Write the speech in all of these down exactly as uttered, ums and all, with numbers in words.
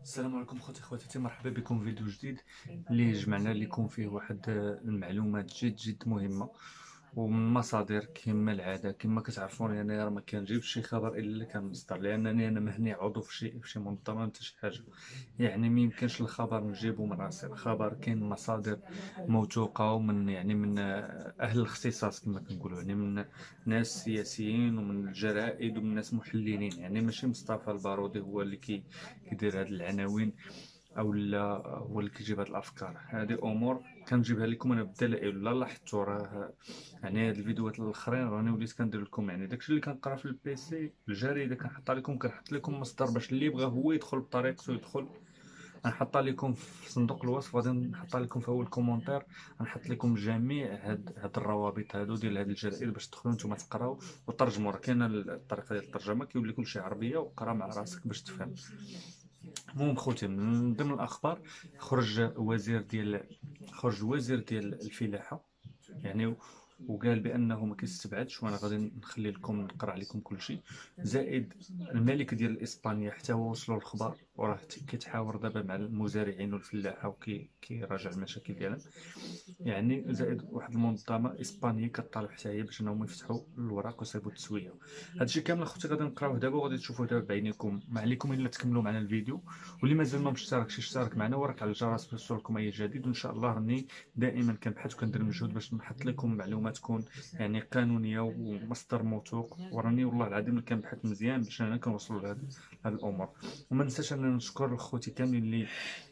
السلام عليكم خوتي خواتاتي، مرحبا بكم في فيديو جديد اللي جمعنا لكم فيه واحد المعلومات جد جد مهمه ومن مصادر كما العاده. كما كتعرفون انا راه ما كنجيبش شي خبر الا اللي كان مصدر، لانني انا مهني عضو في شي في شي منظمه حتى شي حاجه. يعني ما يمكنش الخبر نجيبه من راسي، الخبر كاين مصادر موثوقه ومن يعني من اهل الاختصاص كما كنقولوا، يعني من ناس سياسيين ومن الجرائد ومن ناس محللين. يعني ماشي مصطفى البارودي هو اللي كي كيدير هاد العناوين او لا هو اللي كيجيب هاد الافكار. هذه امور كنجيبها لكم انا بالدلائل، ولا لاحظتوا راه يعني هاد الفيديوهات الاخرين راني وليت كندير لكم يعني داكشي اللي كنقرا في البيسي الجريده كنحطها لكم، كنحط لكم مصدر باش اللي يبغى هو يدخل بطريقته يدخل. غنحطها لكم في صندوق الوصف، غادي نحطها لكم في اول كومونتير. غنحط لكم جميع هاد هاد الروابط هادو ديال هاد الجرائد باش تدخلوا نتوما تقراو وترجموا. راه كاينه الطريقه ديال الترجمه كيولي كلشي عربيه، وقرا مع راسك باش تفهم. المهم خوتي، من ضمن الاخبار خرج وزير ديال خرج وزير ديال الفلاحه يعني، وقال بانه ما كيستبعدش، وانا غادي نخلي لكم نقرا عليكم كل شيء. زائد الملك ديال اسبانيا حتى هو وصلوا الخبر، وراه كيتحاور دابا مع المزارعين والفلاحه وكي كيراجع المشاكل ديالهم. يعني زائد واحد المنظمه اسبانيه كطالب حتى هي باش انهم يفتحوا الوراق ويصيبوا التسويه. هادشي كامل اخوتي غادي نقراوه دابا وغادي تشوفوه دابا بعينيكم. ما عليكم الا تكملوا معنا الفيديو، واللي مازال ما مشتركش يشترك معنا ورك على الجرس باش يوصلكم اي جديد. وان شاء الله راني دائما كنبحث وكندير مجهود باش نحط لكم معلومات تكون يعني قانونيه ومصدر موثوق، وراني والله العظيم كنبحث مزيان باش انا كنوصلوا لهاد هاد الامور. وما ننساش اننا نشكر الخوتي كاملين اللي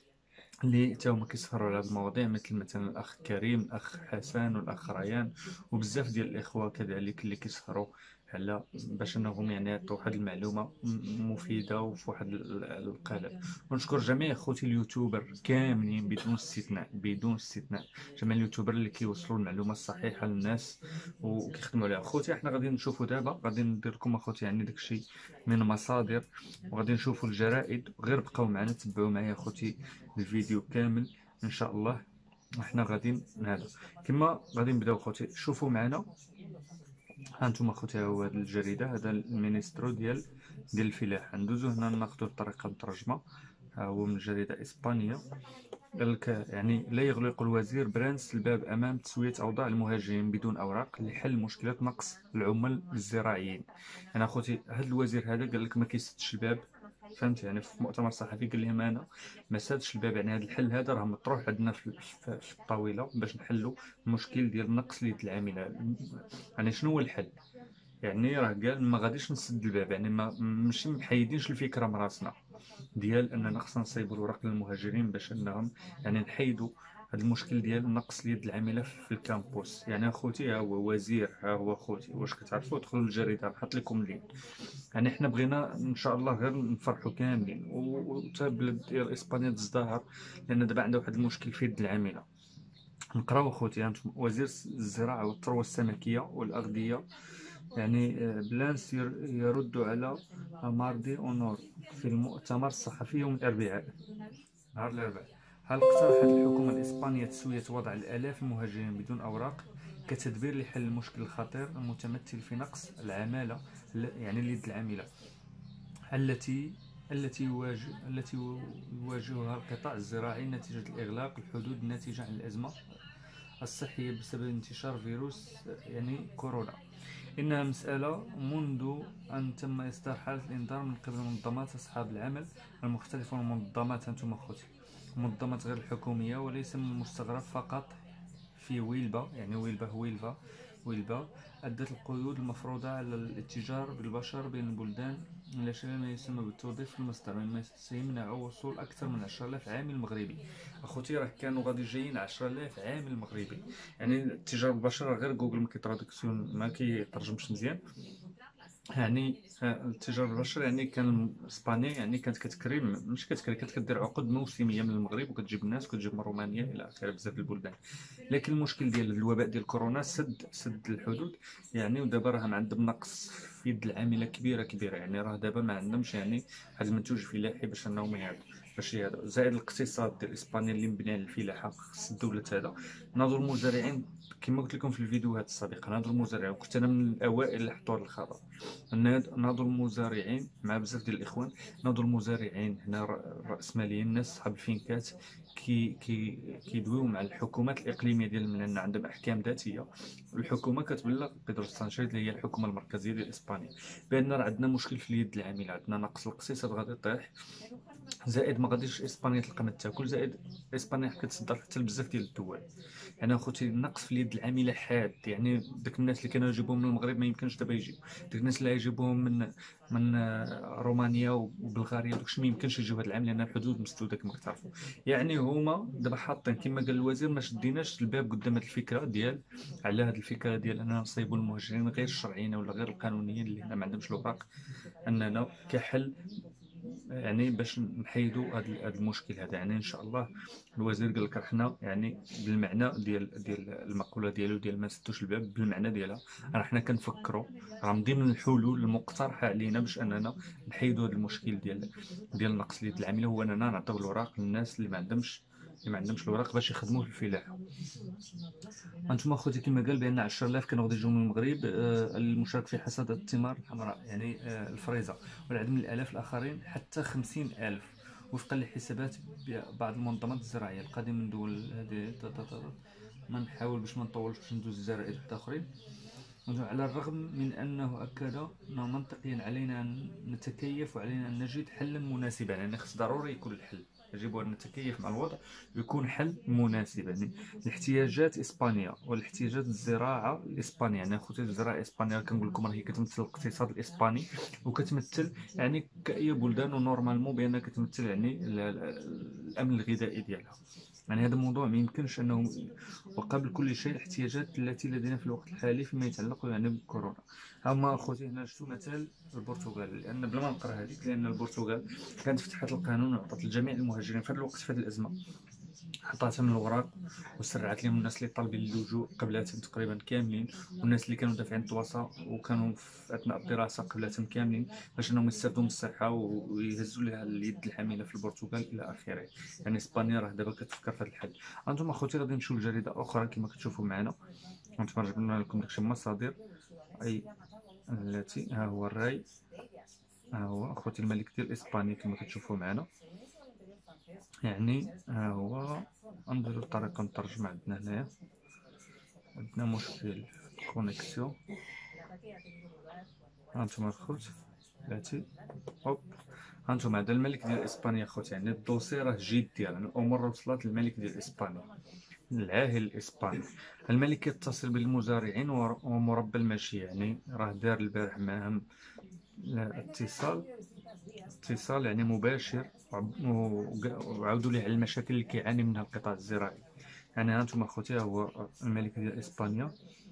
اللي حتى هما كيسهروا على هذه المواضيع، مثل مثلا الاخ كريم، الاخ حسن، والاخ ريان، وبزاف ديال الاخوه كذلك اللي كيسهروا على باش انهم يعني يعطوا واحد المعلومه م- مفيده وفي واحد ال- القالب. ونشكر جميع خوتي اليوتيوبر كاملين بدون استثناء بدون استثناء، جميع اليوتيوبر اللي كيوصلوا المعلومه الصحيحه للناس وكيخدموا عليها. خوتي احنا غادي نشوفوا دابا، غادي ندير لكم اخوتي يعني داكشي من مصادر، وغادي نشوفوا الجرائد. غير بقاو معنا تبعوا معايا اخوتي الفيديو كامل ان شاء الله. احنا غادي هذا كما غادي نبداو خوتي. شوفوا معنا، ها انتم خوتي، هو هذه الجريده، هذا المينسترو ديال ديال الفلاحه. ندوزو هنا ناخذوا الطريقه المترجمه. ها هو من جريده اسبانيا. قال لك يعني لا يغلق الوزير برانس الباب امام تسويه اوضاع المهاجرين بدون اوراق لحل مشكله نقص العمال الزراعيين. انا خوتي هذا الوزير هذا قال لك ما كيسدش الباب، فهمت؟ يعني في مؤتمر صحفي قال لهم انا ما سادش الباب. يعني هذا الحل هذا راه مطروح عندنا في في في الطاوله باش نحلوا المشكل ديال نقص اليد العامله. يعني شنو هو الحل؟ يعني راه قال ما غاديش نسد الباب، يعني ما ماشي محيدينش الفكره من راسنا ديال اننا خصنا نصايبوا الوراق للمهاجرين باش انهم يعني نحيدوا هذا المشكل ديال نقص اليد العامله في الكامبوس. يعني اخوتي ها هو وزير، ها هو اخوتي، واش كتعرفوا؟ دخلوا للجريده نحط لكم اللين. يعني احنا بغينا ان شاء الله غير نفرحوا كاملين، وحتى البلاد ديال اسبانيا تزدهر، لان دابا عندها واحد المشكل في اليد العامله. نقراو اخوتي هانتم. وزير الزراعه والثروه السمكيه والاغذيه يعني آه، بلانس ير- يرد على ماردي اونور في المؤتمر الصحفي يوم الاربعاء، نهار الاربعاء. هل اقترحت الحكومة الإسبانية تسوية وضع الآلاف المهاجرين بدون أوراق كتدبير لحل المشكل الخطير المتمثل في نقص العمالة، يعني اليد العاملة، التي التي يواجه التي يواجهها القطاع الزراعي نتيجة الإغلاق الحدود الناتجة عن الأزمة الصحية بسبب انتشار فيروس يعني كورونا. إنها مسألة منذ أن تم إصدار حالة الإنذار من قبل منظمات أصحاب العمل المختلفة، والمنظمات أنتم أخوتي منظمات غير الحكومية، وليس من المستغرب فقط في ويلبا، يعني ويلبا ويلبا ويلبا أدت القيود المفروضة على الاتجار بالبشر بين البلدان إلى شيء ما يسمى بالتوظيف في المصدر، مما سيمنع وصول أكثر من عشرة آلاف عامل مغربي. أخوتي راه كانوا غادي جايين عشرة آلاف عامل مغربي. يعني الاتجار بالبشر غير جوجل ما كيترادكسيون ما كيترجمش مزيان. يعني آه، التجارة البشر يعني كان اسبانيا يعني كانت كتكري، مش كتكري، كانت كدير عقود موسميه من المغرب وكتجيب الناس وكتجيب من رومانيا الى اخره، بزاف البلدان. لكن المشكل ديال الوباء ديال كورونا سد سد الحدود. يعني ودابا راه عندهم نقص في يد العامله كبيره كبيره. يعني راه دابا ما عندهمش يعني واحد المنتوج فلاحي باش انهم يهادوا باش يهادوا. زائد الاقتصاد ديال اسبانيا اللي مبني على الفلاحه، خص الدوله هذا. ناظر المزارعين كما قلت لكم في الفيديوهات السابقه، ناظر المزارعين، وكنت انا من الاوائل اللي حطوا هذا الخبر. ناضوا المزارعين مع بزاف ديال الاخوان، ناضوا المزارعين هنا الراسماليين، الناس صحاب الفينكات، كي كي كيدويو مع الحكومات الاقليميه ديال لان عندهم احكام ذاتيه. الحكومه كتبلغ بيدرو سانشيز اللي هي الحكومه المركزيه ديال اسبانيا بان راه عندنا مشكل في اليد العامله، عندنا نقص الاقتصاد غادي يطيح، زائد ما غاديش اسبانيا تلقى ما تاكل، زائد اسبانيا كتصدر حتى لبزاف ديال الدول. يعني اخوتي النقص في اليد العامله حاد، يعني داك الناس اللي كانوا يجيبوهم من المغرب ما يمكنش دابا يجيو، داك الناس اللي يجيبوهم من من آه، رومانيا وبلغاريا وداكشي ما يمكنش يجيو هذا العام لان الحدود مسدوده كما كتعرفوا. يعني هما دابا حاطين كما قال الوزير ما شديناش الباب قدام هذه الفكره ديال على هذه الفكره ديال اننا نصيبوا المهاجرين غير الشرعيين ولا غير القانونيين اللي هنا ما عندهمش الاوراق، اننا كحل يعني باش نحيدوا هذا المشكل هذا. يعني ان شاء الله الوزير قال لك حنا يعني بالمعنى ديال ديال المقوله ديالو ديال ما سدوش الباب، بالمعنى ديالها راه حنا كنفكروا راه من ضمن الحلول المقترحه علينا باش اننا نحيدوا هذا المشكل ديال ديال نقص اليد العامله، هو اننا نعطيو الاوراق للناس اللي ما عندهمش اللي ما عندهمش الاوراق باش يخدموا في الفلاحه. انتم اخوتي كما قال بان عشرة آلاف كانوا غادي يجيو من المغرب آه، المشارك في حصاد الثمار الحمراء يعني آه، الفريزه، والعدد من الالاف الاخرين حتى خمسين ألف وفقا لحسابات بعض المنظمات الزراعيه القادمه من دول هذه. ما نحاول باش ما نطولش باش ندوز الزرائر حتى اخرين. على الرغم من أنه أكد أنه منطقيا علينا أن نتكيف وعلينا أن نجد حلا مناسبا، يعني خص ضروري يكون الحل، يجب أن نتكيف مع الوضع ويكون حل مناسب يعني لاحتياجات إسبانيا والاحتياجات الزراعة الإسبانية. يعني أخوتي الزراعة الإسبانية كنقول لكم راهي كتمثل الاقتصاد الإسباني وكتمثل يعني كأي بلدان ونورمالمون بأنها كتمثل يعني الأمن الغذائي ديالها. يعني هذا الموضوع ما يمكنش انه، وقبل كل شيء الاحتياجات التي لدينا في الوقت الحالي فيما يتعلق يعني بكورونا. اما اخوتي هنا شفتوا مثال البرتغال، لان بلا ما نقرا هذيك لان البرتغال كانت فتحت القانون وعطت لجميع المهاجرين في هذا الوقت في هذه الازمه، عطاتهم الوراق وسرعت لهم الناس اللي طالبين اللجوء قبلاتهم تقريبا كاملين، والناس اللي كانوا دافعين الدراسه وكانوا في اثناء الدراسه قبلاتهم كاملين باش انهم يستافدوا من الصحه ويهزوا لها اليد الحامله في البرتغال الى اخره. يعني اسبانيا راه دابا كتفكر في هذا الحل. انتم اخوتي غادي نمشيو لجريده اخرى كما كتشوفوا معنا، انتم جبنا لكم داكشي المصادر اي التي ها هو الراي، ها هو اخوتي الملك ديال اسبانيا كما كتشوفوا معنا. يعني ها هو نديرو الطريقه نترجم عندنا هنايا، عندنا مشكل في الكونيكسيون. هانتوما الخوت بلاتي هوب، هانتوما هذا الملك ديال اسبانيا خوت، يعني الدوسي راه جيد ديال يعني الامور وصلت للملك ديال اسبانيا العاهل الاسباني. الملك يتصل بالمزارعين ومربى الماشية، يعني راه دار البارح معهم اتصال اتصال يعني مباشر وعاودوا ليه على المشاكل اللي كيعاني منها القطاع الزراعي. يعني هانتوما اخوتي هو الملك ديال اسبانيا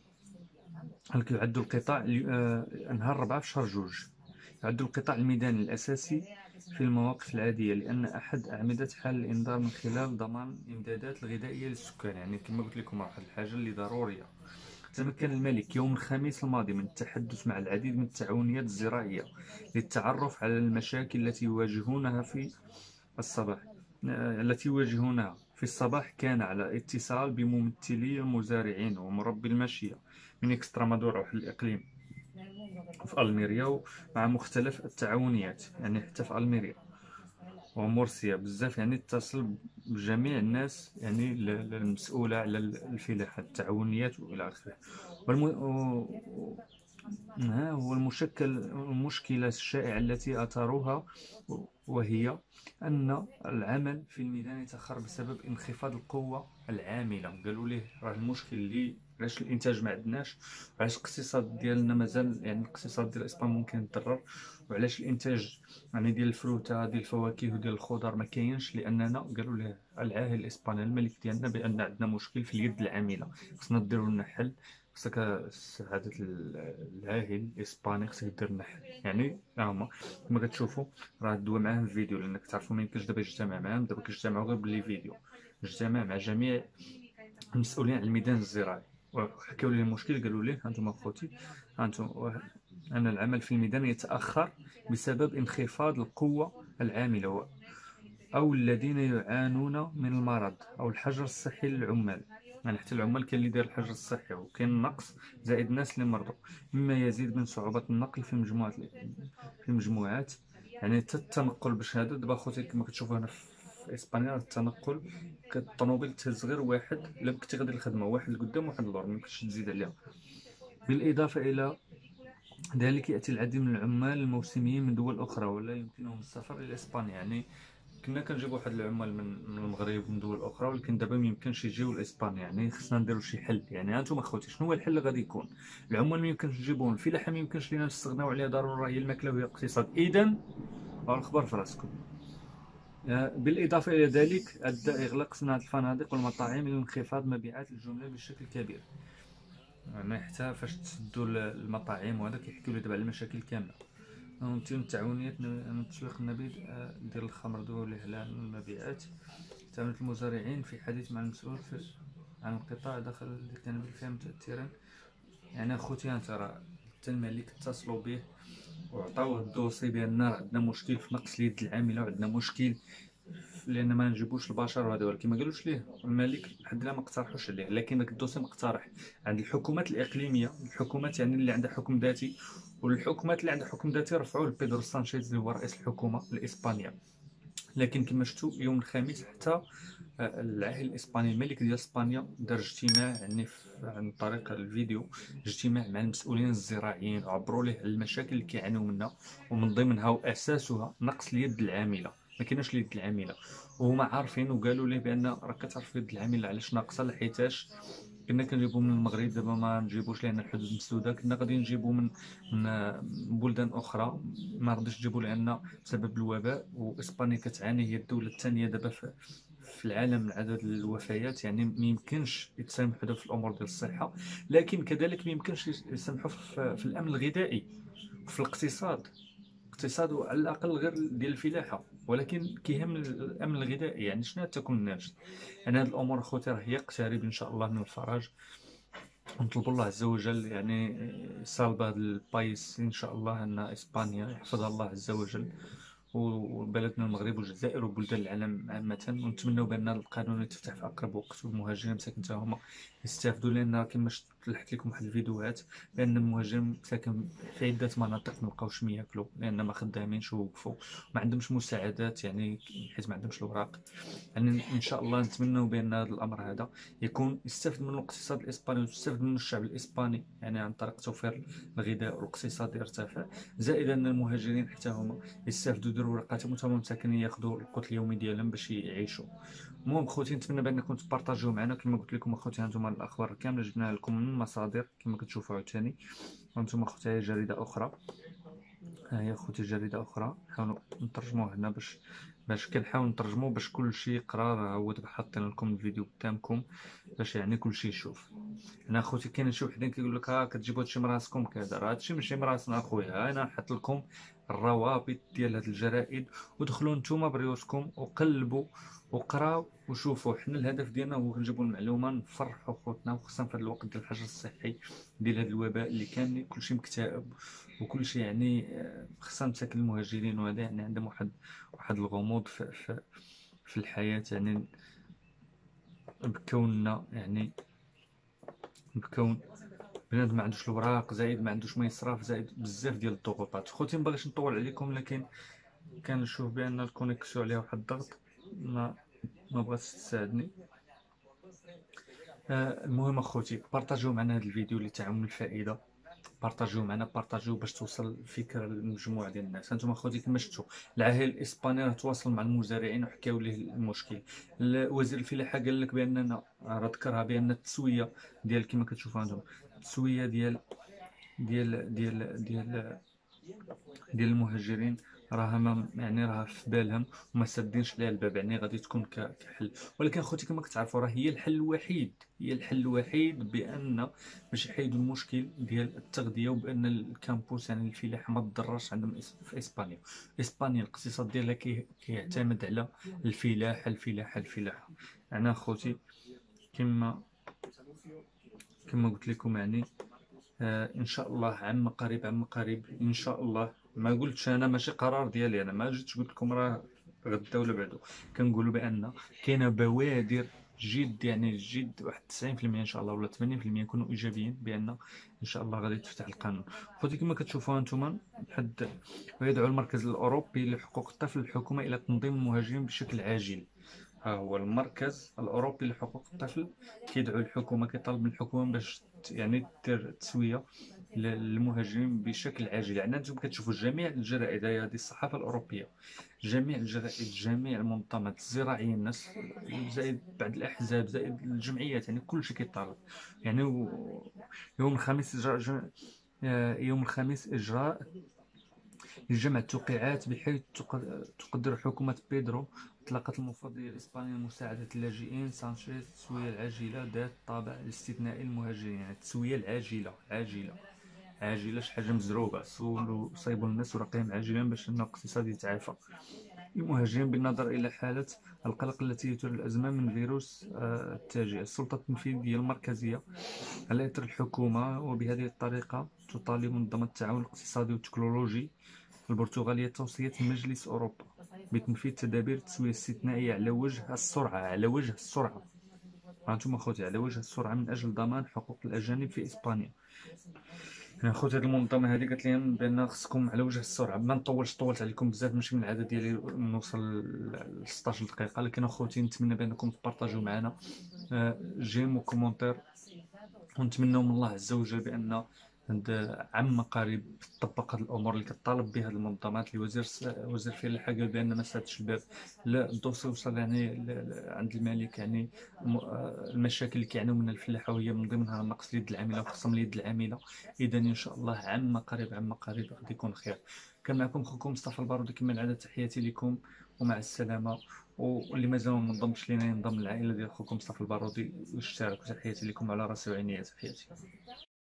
يعدوا القطاع نهار أربعة في شهر جوج، يعد القطاع الميداني الأساسي في المواقف العادية لأن أحد أعمدة حل الإنذار من خلال ضمان الإمدادات الغذائية للسكان. يعني كما قلت لكم واحد الحاجة اللي ضرورية. تمكن الملك يوم الخميس الماضي من التحدث مع العديد من التعاونيات الزراعية للتعرف على المشاكل التي يواجهونها في الصباح التي يواجهونها في الصباح. كان على اتصال بممثلي المزارعين ومربي الماشية من اكسترمادورا وحل الإقليم في ألميريا مع مختلف التعاونيات، يعني حتى في ألميريا ومورسيا بزاف، يعني اتصل بجميع الناس يعني المسؤولة على الفلاحة التعاونيات وإلى آخره. والم... ها هو المشكل المشكلة الشائعة التي أثاروها وهي أن العمل في الميدان يتأخر بسبب انخفاض القوة العاملة. قالوا ليه راه المشكل اللي علاش الانتاج ما عندناش، وعلاش الاقتصاد ديالنا مازال يعني الاقتصاد ديال اسبان ممكن يتضرر، وعلاش الانتاج يعني ديال الفروته ديال الفواكه وديال الخضر ما كاينش، لاننا قالوا له العاهل الاسباني الملك ديالنا بان عندنا مشكل في اليد العامله، خصنا نديروا لنا حل. خصك سعادة العاهل الاسباني خصك دير لنا حل. يعني هما كما كتشوفوا راه دوا معاهم فيديو لانك تعرفوا ما يمكنش دابا يجتمع معاهم، دابا كيجتمعوا غير باللي فيديو. اجتمع مع جميع المسؤولين على الميدان الزراعي وحكاو لي المشكل، قالوا لي هانتوما اخوتي هانتوما ان العمل في الميدان يتاخر بسبب انخفاض القوه العامله او الذين يعانون من المرض او الحجر الصحي للعمال. يعني حتى العمال كاين اللي داير الحجر الصحي وكاين نقص زائد الناس اللي مرضوا، مما يزيد من صعوبة النقل في مجموعة في المجموعات. يعني حتى التنقل باش هذا دابا خوتي كما كتشوفوا هنا في اسبانيا التنقل، كالطوموبيل تهز غير واحد الا كنتي غادي الخدمه، واحد لقدام واحد للور، ميمكنش تزيد عليها. بالاضافه الى ذلك ياتي العديد من العمال الموسميين من دول اخرى ولا يمكنهم السفر الى اسبانيا. يعني كنا كنجيبو واحد العمال من من المغرب ومن دول اخرى، ولكن دابا ما يمكنش يجيو لاسبانيا. يعني خصنا نديرو شي حل. يعني هانتوما خوتي شنو هو الحل اللي غادي يكون؟ العمال ما يمكنش نجيبوهم، الفلاحه ما يمكنش لينا نستغناو عليها، ضروري هي الماكله وهي الاقتصاد. اذا الخبر في راسكم. بالاضافه الى ذلك ادى اغلاق صناعه الفنادق والمطاعم لانخفاض مبيعات الجمله بشكل كبير. يعني حتى فاش تسدوا المطاعم وهذا كيحكيو لي دابا على المشاكل كامله. نمتن التعاونيات تسويق النبيذ ديال الخمر دو الإعلان المبيعات. تعاونت المزارعين في حديث مع المسؤول في عن القطاع داخل اللي كان بالفعل متأثرا. يعني اخوتي انت راه التنمية اللي كتصلوا به وعطاوه الدوسي بان راه عندنا مشكل في نقص اليد العامله وعندنا مشكل لان ما نجيبوش البشر وهذا، ولكن ما قالوش ليه الملك لحد الان ما اقترحوش عليه. لكن داك الدوسي مقترح عند الحكومات الاقليميه، الحكومات يعني اللي عندها حكم ذاتي، والحكومات اللي عندها حكم ذاتي رفعوه لبيدرو سانشيز اللي هو رئيس الحكومه الاسبانيه. لكن كما شفتوا يوم الخميس حتى العاهل الاسباني الملك ديال اسبانيا دار اجتماع يعني عن طريق الفيديو، اجتماع مع المسؤولين الزراعيين وعبروا ليه على المشاكل اللي كيعانيو منها، ومن ضمنها واساسها نقص اليد العامله. ما كايناش اليد العامله وهما عارفين، وقالوا ليه بان راه كتعرف اليد العامله علاش ناقصه، لحيتاش كنا كنجيبو من المغرب دابا ما نجيبوش لان الحدود مسدوده، كنا غادي نجيبو من من بلدان اخرى ما رضيش تجيبو لان بسبب الوباء. واسبانيا كتعاني، هي الدوله الثانيه دابا في في العالم من عدد الوفيات. يعني ما يمكنش يتسامحوا دابا في الامور ديال الصحه، لكن كذلك ما يمكنش يسمحوا في, في الامن الغذائي وفي الاقتصاد. اقتصاد على الاقل غير ديال الفلاحه، ولكن كيهم الامن الغذائي. يعني شنو تكون الناس. يعني هذه الامور اخوتي راه يقترب ان شاء الله من الفرج، ونطلب الله عز وجل يعني صالب هذا البايس ان شاء الله، ان اسبانيا يحفظها الله عز وجل، وبلدنا المغرب والجزائر وبلدان العالم عامة. ونتمنوا بأن القانون يتفتح في أقرب وقت والمهاجرين مساكن حتى هما يستافدوا، لأن كما شرحت لكم واحد الفيديوهات بأن المهاجرين مساكن في عدة مناطق مبقاوش مياكلوا لأن ما خدامينش ووقفوا، ما عندهمش مساعدات يعني حيت ما عندهمش الأوراق. يعني إن شاء الله نتمنوا بأن هذا الأمر هذا يكون يستافد منه الاقتصاد الإسباني ويستافد منه الشعب الإسباني، يعني عن طريق توفير الغذاء والاقتصاد يرتفع، زائد أن المهاجرين حتى هما يستافدوا يديروا ورقاتهم وتا هما مساكن ياخذوا القوت اليومي ديالهم باش يعيشوا. المهم خوتي نتمنى بانكم تبارطاجيو معنا. كما قلت لكم اخوتي هانتوما الاخبار كامله جبناها لكم من مصادر كما كتشوفوا عاوتاني. وانتم اخوتي هي جريده اخرى، ها هي اخوتي جريده اخرى نحاولوا نترجموها هنا باش باش كنحاول نترجمو باش كلشي يقرا. راه هو دابا حاطين لكم الفيديو قدامكم باش يعني كلشي يشوف. انا اخوتي كاين شي وحدين كيقول لك ها كتجيبوا هادشي من راسكم كذا، راه هادشي ماشي من راسنا اخويا. انا نحط لكم الروابط ديال هاد الجرائد ودخلوا نتوما بريوسكم وقلبوا وقراو وشوفوا. حنا الهدف ديالنا هو نجيبوا المعلومه نفرحوا خوتنا، وخصوصا في هذا الوقت ديال الحجر الصحي ديال هذا الوباء اللي كان كلشي مكتئب وكلشي يعني خصنا مساكن المهاجرين وهذا يعني عندهم واحد واحد الغموض في, في, في الحياه. يعني بكوننا يعني بكون بنادم ما عندوش الوراق، زائد ما عندوش ما يصرف، زائد بزاف ديال الضغوطات. خوتي ما باغيش نطول عليكم، لكن كنشوف بان الكونيكسيون عليها واحد الضغط ما ما بغاتش تساعدني. آه المهم اخوتي بارطاجيو معنا هذا الفيديو لتعم الفائده، بارطاجيو معنا، بارطاجيو باش توصل الفكره للمجموعه ديال الناس. هانتوما اخوتي كما شفتوا العاهل الاسباني راه تواصل مع المزارعين وحكاو ليه المشكل. وزير الفلاحه قال لك باننا راه ذكرها بان التسويه ديال كما كتشوفوا هانتوما التسويه ديال ديال ديال ديال ديال المهاجرين راها يعني راها في بالهم وما سادينش ليها الباب، يعني غادي تكون كحل. ولكن اخوتي كما كتعرفوا راه هي الحل الوحيد، هي الحل الوحيد بان باش يحيدوا المشكل ديال التغذيه، وبان الكامبوس يعني الفلاحه ما تضررش عندهم في اسبانيا. اسبانيا الاقتصاد ديالها كيعتمد على الفلاحه الفلاحه الفلاحه. انا اخوتي كما كما قلت لكم يعني آه ان شاء الله عام قريب عام قريب ان شاء الله. ما قلتش انا ماشي قرار ديالي، انا ما جيتش قلت لكم راه غدا ولا بعدو. كنقولوا بان كاينه بوادر جد، يعني جد واحد تسعين في المية ان شاء الله ولا ثمانين في المية نكونوا ايجابيين بان ان شاء الله غادي تفتح القانون. خوتي كما كتشوفوا انتم، حد ويدعو المركز الاوروبي لحقوق الطفل الحكومه الى تنظيم المهاجرين بشكل عاجل. ها هو المركز الاوروبي لحقوق الطفل كيدعو الحكومه، كيطالب من الحكومه باش ت- يعني دير تسويه للمهاجرين بشكل عاجل. يعني انتم كتشوفوا جميع الجرائد، هذه الصحافه الاوروبيه، جميع الجرائد، جميع المنظمات الزراعيه، الناس زائد بعض الاحزاب زائد الجمعيات، يعني كل شيء كيطالب. يعني و- يوم الخميس اجراء جم- آه، يوم الخميس اجراء لجمع التوقيعات بحيث تق- تقدر حكومة بيدرو إطلاقات المفوضية الإسبانية لمساعدة اللاجئين سانشيز التسوية العاجلة ذات الطابع الاستثنائي للمهاجرين. يعني التسوية العاجلة عاجلة عاجلة شي حاجة مزروبة، سولوا صيبوا الناس ورقيهم عاجلا باش أن الاقتصاد يتعافى. المهاجرين بالنظر إلى حالة القلق التي يثير الأزمة من فيروس آه، التاجئة. السلطة التنفيذية المركزية على إثر الحكومة، وبهذه الطريقة تطالب منظمة التعاون الاقتصادي والتكنولوجي البرتغالية توصية مجلس أوروبا بتنفيذ تدابير التسوية الاستثنائية على وجه السرعة، على وجه السرعة، هانتوما خوتي، على وجه السرعة من أجل ضمان حقوق الأجانب في إسبانيا. يعني خوتي هذه المنظمة هذه قالت لهم بأن خصكم على وجه السرعة. ما نطولش، طولت عليكم بزاف، ماشي من العادة ديالي نوصل ل ستطاش دقيقة، لكن اخوتي نتمنى بأنكم تبارطاجيو معنا آه، جيم وكومونتير، ونتمنوا من الله عز وجل بان عند عما قريب تطبق هذه الامور اللي كطالب بها المنظمات. اللي وزير وزير فيه الحاجه قال بان ما سادش الباب، لا الدوسي وصل يعني ل- ل- عند الملك. يعني م- آه، المشاكل اللي كيعانيو منها الفلاحه، وهي من ضمنها نقص اليد العامله وخصم اليد العامله. اذا ان شاء الله عما قريب، عما قريب غادي يكون خير. كان معكم خوكم مصطفى البارودي كما العاده، تحياتي لكم ومع السلامه. واللي مازال ما انضمش لينا ينضم للعائله ديال خوكم مصطفى البارودي ويشترك. تحياتي لكم على راسي وعيني، تحياتي.